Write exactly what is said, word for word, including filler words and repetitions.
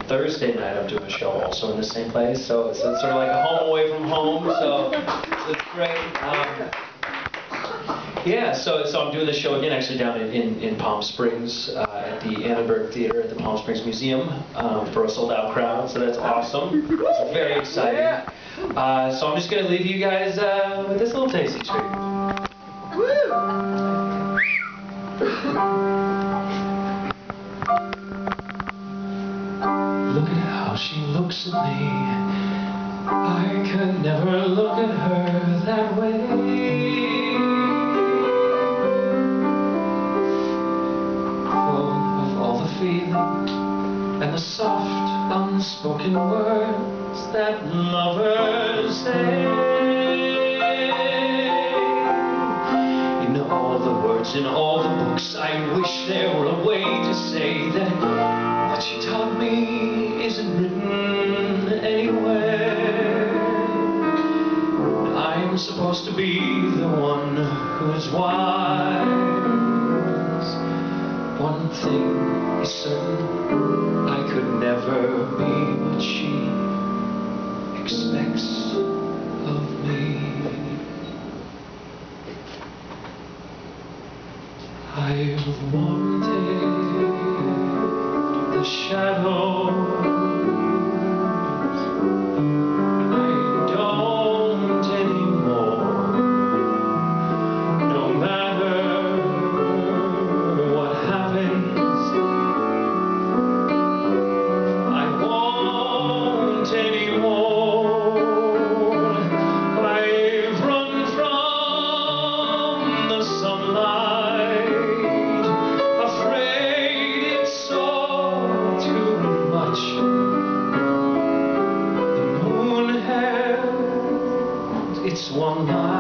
Thursday night I'm doing a show also in the same place, so it's, it's sort of like a home away from home, so, so it's great. Um, yeah, so so I'm doing the show again actually down in, in, in Palm Springs uh, at the Annenberg Theater at the Palm Springs Museum um, for a sold-out crowd, so that's awesome. It's very exciting. Uh, so I'm just going to leave you guys uh, with this little tasty treat. Woo! Look at how she looks at me. I could never look at her that way. Full of all the feeling and the soft, unspoken words that lovers say. In all the words, in all the books, I wish there were a way to say that what she taught me isn't written anywhere. I'm supposed to be the one who's wise. One thing is certain, I could never be what she expects of me. I've wanted the shadows. I don't anymore. No matter what happens, I won't anymore. I've run from the sunlight, afraid it's all too much. The moon has its one light.